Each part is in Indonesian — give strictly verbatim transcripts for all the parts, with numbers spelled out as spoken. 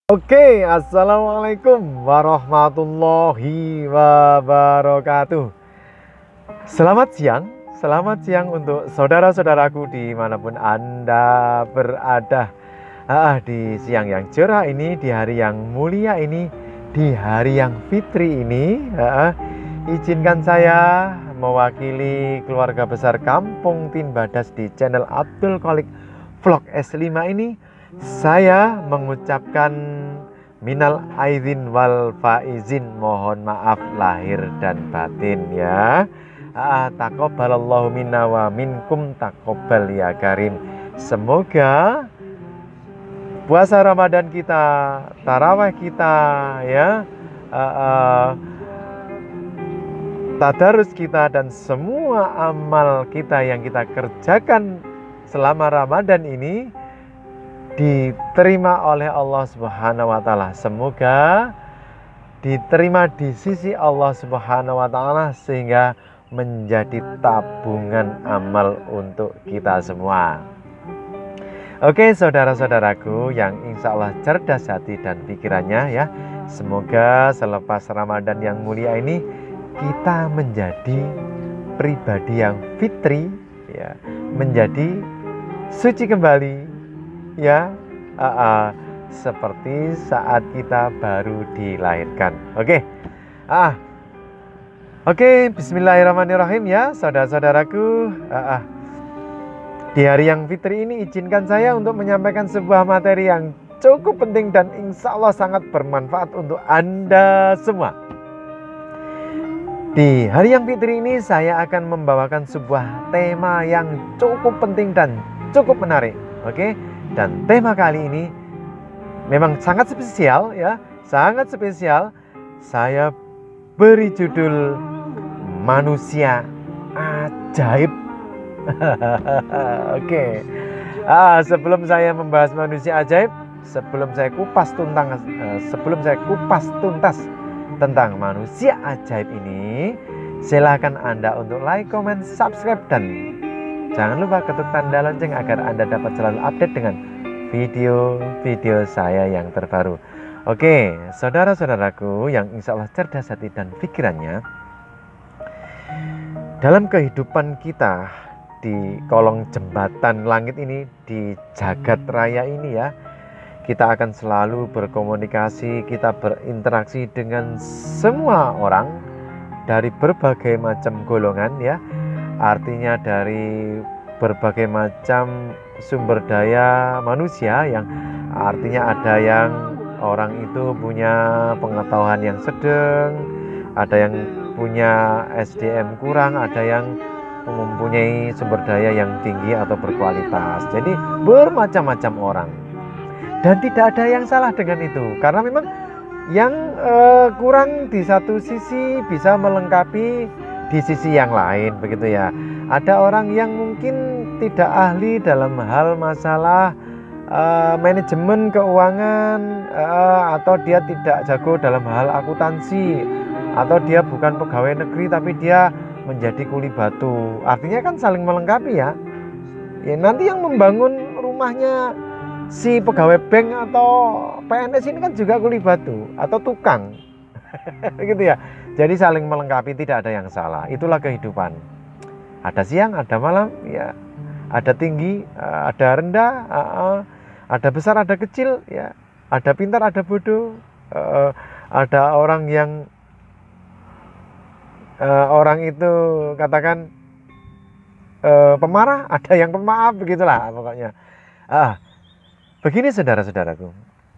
Oke, assalamualaikum warahmatullahi wabarakatuh. Selamat siang, selamat siang untuk saudara-saudaraku dimanapun Anda berada. Ah, di siang yang cerah ini, di hari yang mulia ini, di hari yang fitri ini, ah, izinkan saya mewakili keluarga besar Kampung Tinbadas di channel Abdul Kholik Vlog S lima ini. Saya mengucapkan minal aidin wal faizin, mohon maaf lahir dan batin ya. Ah, taqabbalallahu minna wa minkum taqabbal ya karim. Semoga puasa Ramadan kita, tarawih kita ya, uh, uh, tadarus kita dan semua amal kita yang kita kerjakan selama Ramadan ini diterima oleh Allah Subhanahu wa taala. Semoga diterima di sisi Allah Subhanahu wa taala sehingga menjadi tabungan amal untuk kita semua. Oke, saudara-saudaraku yang insya Allah cerdas hati dan pikirannya ya. Semoga selepas Ramadan yang mulia ini kita menjadi pribadi yang fitri ya, menjadi suci kembali ya, uh, uh, seperti saat kita baru dilahirkan. Oke, ah, oke, Bismillahirrahmanirrahim ya, saudara-saudaraku. Uh, uh. Di hari yang fitri ini izinkan saya untuk menyampaikan sebuah materi yang cukup penting dan insya Allah sangat bermanfaat untuk Anda semua. Di hari yang fitri ini saya akan membawakan sebuah tema yang cukup penting dan cukup menarik. Oke. Dan tema kali ini memang sangat spesial ya, sangat spesial. Saya beri judul manusia ajaib. Oke. Ah, sebelum saya membahas manusia ajaib, sebelum saya kupas tuntas, uh, sebelum saya kupas tuntas tentang manusia ajaib ini, silakan Anda untuk like, comment, subscribe dan jangan lupa ketuk tanda lonceng agar Anda dapat selalu update dengan video-video saya yang terbaru. Oke, saudara-saudaraku yang insya Allah cerdas hati dan pikirannya, dalam kehidupan kita di kolong jembatan langit ini, di jagat raya ini ya, kita akan selalu berkomunikasi, kita berinteraksi dengan semua orang dari berbagai macam golongan ya. Artinya dari berbagai macam sumber daya manusia, yang artinya ada yang orang itu punya pengetahuan yang sedang, ada yang punya S D M kurang, ada yang mempunyai sumber daya yang tinggi atau berkualitas. Jadi bermacam-macam orang. Dan tidak ada yang salah dengan itu, karena memang yang uh, kurang di satu sisi bisa melengkapi di sisi yang lain, begitu ya. Ada orang yang mungkin tidak ahli dalam hal masalah uh, manajemen keuangan, uh, atau dia tidak jago dalam hal akuntansi, atau dia bukan pegawai negeri tapi dia menjadi kuli batu. Artinya kan saling melengkapi ya. Ya nanti yang membangun rumahnya si pegawai bank atau P N S ini kan juga kuli batu atau tukang. Gitu ya. Jadi saling melengkapi, tidak ada yang salah. Itulah kehidupan. Ada siang, ada malam, ya. Ada tinggi, ada rendah, ada besar, ada kecil, ya. Ada pintar, ada bodoh. Ada orang yang orang itu katakan pemarah, ada yang pemaaf, begitulah pokoknya. Ah, begini saudara-saudaraku.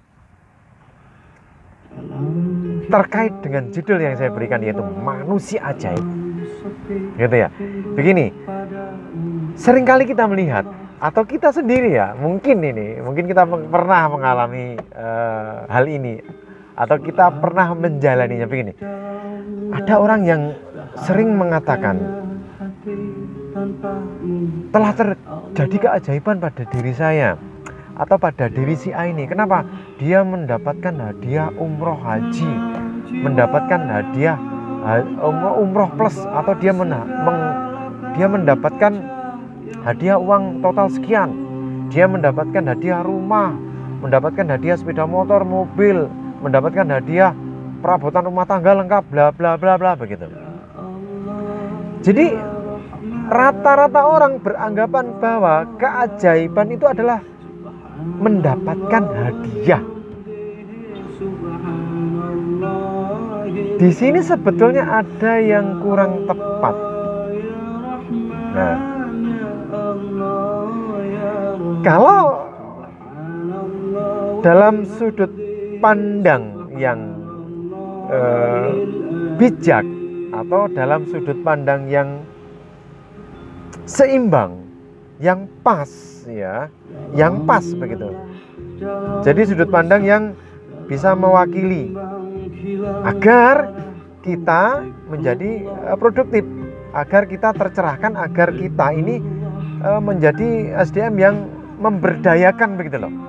Terkait dengan judul yang saya berikan, yaitu manusia ajaib, gitu ya. Begini, seringkali kita melihat atau kita sendiri ya, mungkin ini, mungkin kita pernah mengalami uh, hal ini atau kita pernah menjalaninya. Begini, ada orang yang sering mengatakan telah terjadi keajaiban pada diri saya atau pada diri si A ini. Kenapa? Dia mendapatkan hadiah umroh haji, mendapatkan hadiah umroh plus, atau dia men, meng, dia mendapatkan hadiah uang total sekian, dia mendapatkan hadiah rumah, mendapatkan hadiah sepeda motor, mobil, mendapatkan hadiah perabotan rumah tangga lengkap, bla bla bla bla begitu. Jadi rata-rata orang beranggapan bahwa keajaiban itu adalah mendapatkan hadiah. Di sini sebetulnya ada yang kurang tepat. Nah, kalau dalam sudut pandang yang eh, bijak atau dalam sudut pandang yang seimbang, yang pas ya, yang pas begitu. Jadi sudut pandang yang bisa mewakili agar kita menjadi uh, produktif, agar kita tercerahkan, agar kita ini uh, menjadi S D M yang memberdayakan begitu loh.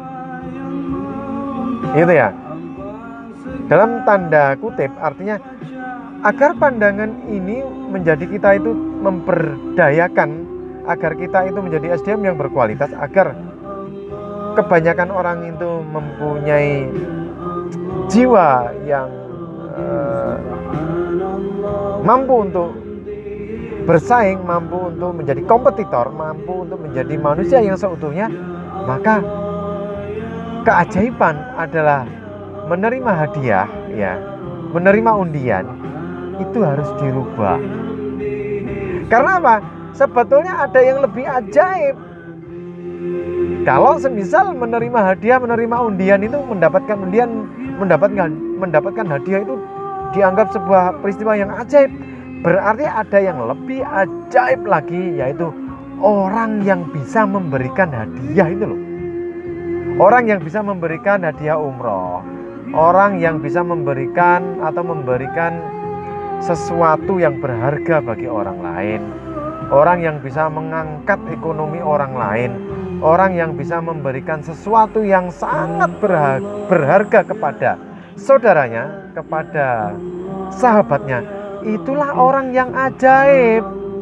Itu ya. Dalam tanda kutip artinya agar pandangan ini menjadi kita itu memberdayakan, agar kita itu menjadi S D M yang berkualitas, agar kebanyakan orang itu mempunyai jiwa yang uh, mampu untuk bersaing, mampu untuk menjadi kompetitor, mampu untuk menjadi manusia yang seutuhnya, maka keajaiban adalah menerima hadiah, ya, menerima undian itu harus dirubah. Karena apa? Sebetulnya ada yang lebih ajaib. Kalau semisal menerima hadiah, menerima undian itu mendapatkan undian, mendapatkan mendapatkan hadiah itu dianggap sebuah peristiwa yang ajaib. Berarti ada yang lebih ajaib lagi, yaitu orang yang bisa memberikan hadiah itu loh. Orang yang bisa memberikan hadiah umroh, orang yang bisa memberikan atau memberikan sesuatu yang berharga bagi orang lain, orang yang bisa mengangkat ekonomi orang lain, orang yang bisa memberikan sesuatu yang sangat berharga kepada saudaranya, kepada sahabatnya. Itulah orang yang ajaib.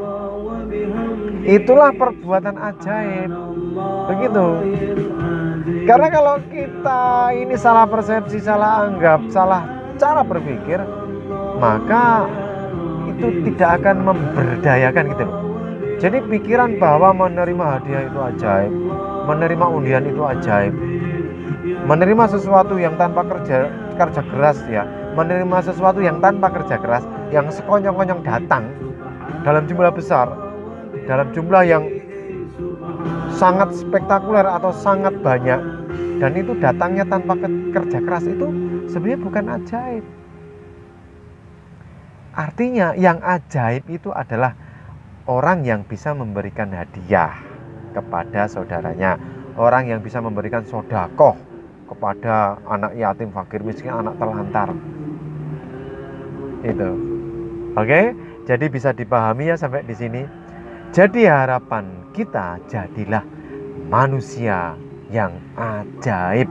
Itulah perbuatan ajaib. Begitu. Karena kalau kita ini salah persepsi, salah anggap, salah cara berpikir, maka itu tidak akan memberdayakan gitu loh. Jadi pikiran bahwa menerima hadiah itu ajaib, menerima undian itu ajaib, menerima sesuatu yang tanpa kerja kerja keras ya, menerima sesuatu yang tanpa kerja keras, yang sekonyong-konyong datang dalam jumlah besar, dalam jumlah yang sangat spektakuler atau sangat banyak, dan itu datangnya tanpa kerja keras, itu sebenarnya bukan ajaib. Artinya yang ajaib itu adalah orang yang bisa memberikan hadiah kepada saudaranya, orang yang bisa memberikan sodakoh kepada anak yatim, fakir, miskin, anak terlantar. Itu, oke? Jadi bisa dipahami ya sampai di sini. Jadi harapan kita, jadilah manusia yang ajaib.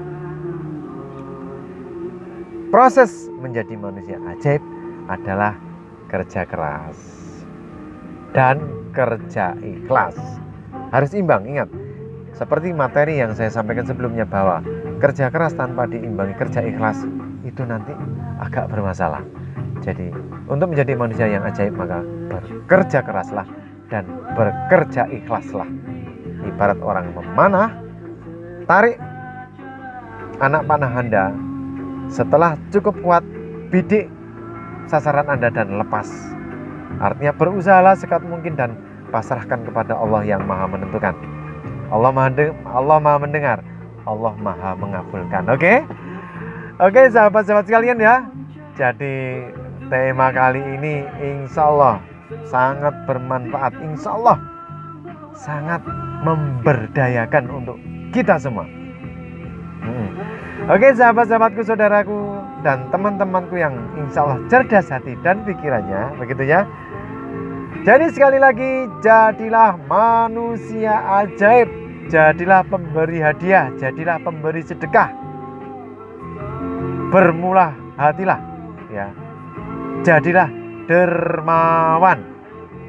Proses menjadi manusia ajaib adalah kerja keras dan kerja ikhlas. Harus imbang, ingat. Seperti materi yang saya sampaikan sebelumnya, bahwa kerja keras tanpa diimbangi kerja ikhlas itu nanti agak bermasalah. Jadi untuk menjadi manusia yang ajaib, maka bekerja keraslah dan bekerja ikhlaslah. Ibarat orang memanah, tarik anak panah Anda, setelah cukup kuat, bidik sasaran Anda dan lepas. Artinya berusahalah sekuat mungkin dan pasrahkan kepada Allah yang maha menentukan. Allah maha, Allah maha mendengar, Allah maha mengabulkan. Oke, oke sahabat-sahabat sekalian ya. Jadi tema kali ini insya Allah sangat bermanfaat, insya Allah sangat memberdayakan untuk kita semua. hmm. Oke sahabat-sahabatku, saudaraku, dan teman-temanku yang insya Allah cerdas hati dan pikirannya, begitu ya. Jadi sekali lagi, jadilah manusia ajaib, jadilah pemberi hadiah, jadilah pemberi sedekah, bermula hatilah ya, jadilah dermawan.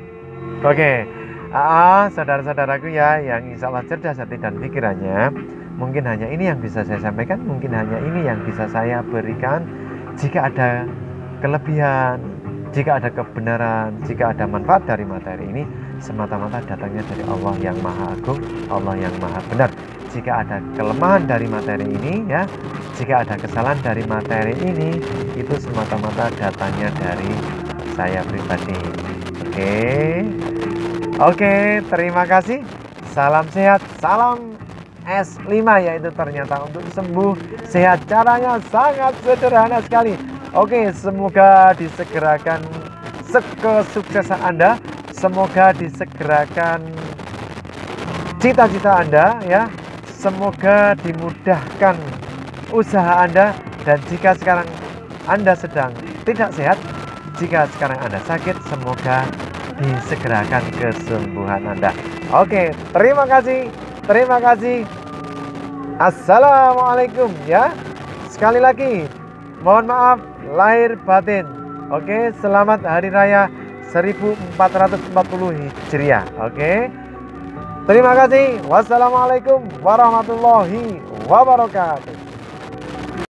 Oke, ah, saudara-saudaraku ya yang insya Allah cerdas hati dan pikirannya, Mungkin hanya ini yang bisa saya sampaikan, mungkin hanya ini yang bisa saya berikan. Jika ada kelebihan, jika ada kebenaran, jika ada manfaat dari materi ini, semata-mata datangnya dari Allah yang Maha Agung, Allah yang Maha Benar. Jika ada kelemahan dari materi ini, ya, jika ada kesalahan dari materi ini, itu semata-mata datangnya dari saya pribadi. Oke, oke, terima kasih. Salam sehat, salam S lima, yaitu ternyata untuk sembuh sehat. Caranya sangat sederhana sekali. Oke, semoga disegerakan kesuksesan Anda, semoga disegerakan cita-cita Anda, ya. Semoga dimudahkan usaha Anda, dan jika sekarang Anda sedang tidak sehat, jika sekarang Anda sakit, semoga disegerakan kesembuhan Anda. Oke, terima kasih. Terima kasih. Assalamualaikum, ya. Sekali lagi, mohon maaf lahir batin. Oke, selamat hari raya seribu empat ratus empat puluh Hijriah. Oke. Terima kasih. Wassalamualaikum warahmatullahi wabarakatuh.